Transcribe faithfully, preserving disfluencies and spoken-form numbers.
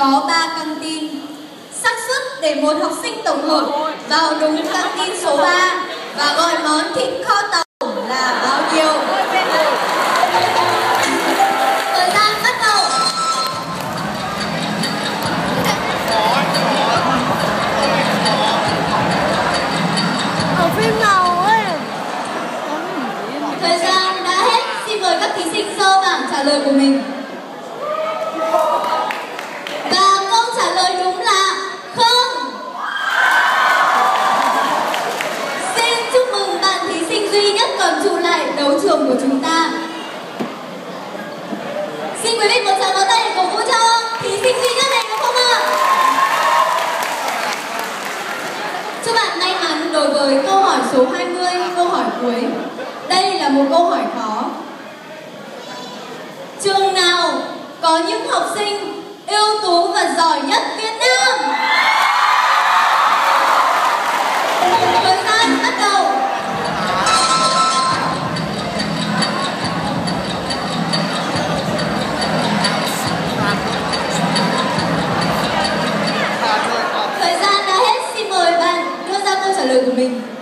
có ba căng tin. Xác suất để một học sinh tổng hợp vào đúng căng tin số ba và gọi món thịt kho tàu là bao nhiêu? Thời gian bắt đầu. Ở phim nào ấy? Thời gian đã hết. Xin mời các thí sinh sơ bảng trả lời của mình. Và câu trả lời đúng là không. Xin chúc mừng bạn thí sinh duy nhất còn trụ lại đấu trường của chúng ta. Xin quý vị một tràng pháo tay để cổ vũ cho thí sinh duy nhất này được không ạ? Chúc bạn may mắn đối với câu hỏi số hai mươi, câu hỏi cuối. Đây là một câu hỏi khó. Trường nào có những học sinh ưu tú và giỏi nhất Việt Nam? Thời gian bắt đầu. Thời gian đã hết. Xin mời bạn đưa ra câu trả lời của mình.